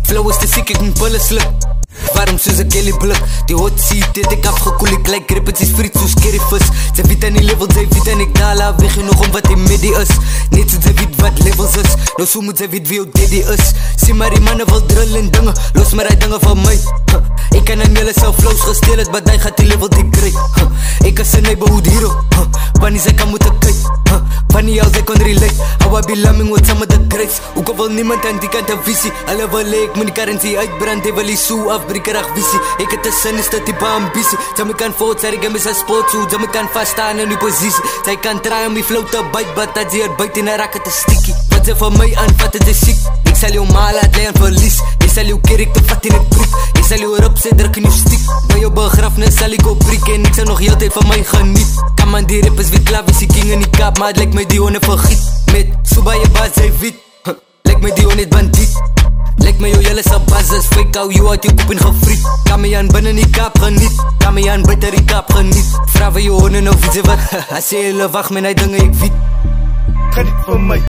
Flow is te siek, ek moet pille sluk. Waarom soos ek Kelly blik? Die hot seat het ek afgekoel, ek lyk rippets is friet soos Kerry vis. Sy weet aan die level, sy weet en ek dala weg genoeg om wat die midi is. Net so sy weet wat levels is, nou so moet sy weet wie jou daddy is. Sien maar die manne wil drill en dinge, los maar die dinge van my. Ek kan aan julle self flows gesteel het, but hy gaat die level die kry. Ek is 'n neighborhood hero, wanneer sy kan moet ek kyk. Wanneer als ek kon relate, how I be lamming with some of the greats. Ook al wil niemand aan die kant 'n visie, hulle wil ek moet die currency uitbrand, hy wil die soe afbreek reg visie. Ek het 'n sinister tipe ambisie, sy my kan voort, sy game is 'n sport, so sy my kan vaststaan in die posisie. Sy kan try om die flow te byt, but dat sy byt en 'n raak het 'n stikkie. Wat sy vir my aanvat, het is siek. Ek sal jou maal laat lê en verlies, jy sal jou karakter vat in 'n broek. Jy sal jou erop sit, druk in jou stiek. By jou begrafnis sal ek op breek en ek sal nog heeltyd van my geniet. Kan man die rappers weet klaar, is die king in die kap, maar het lyk my die honde vergiet. Met so baie baas, sy weet, lyk my die honde het bandiet. Lyk my jou jylle sa basis, fake hou jou uit jou koep en gefriet. Kan my aan binnen die kap geniet, kan my aan buiten die kap geniet. Vra vir jou honde nou weet sy wat, as sê hulle wacht met die dinge ek weet. Geniet vir my.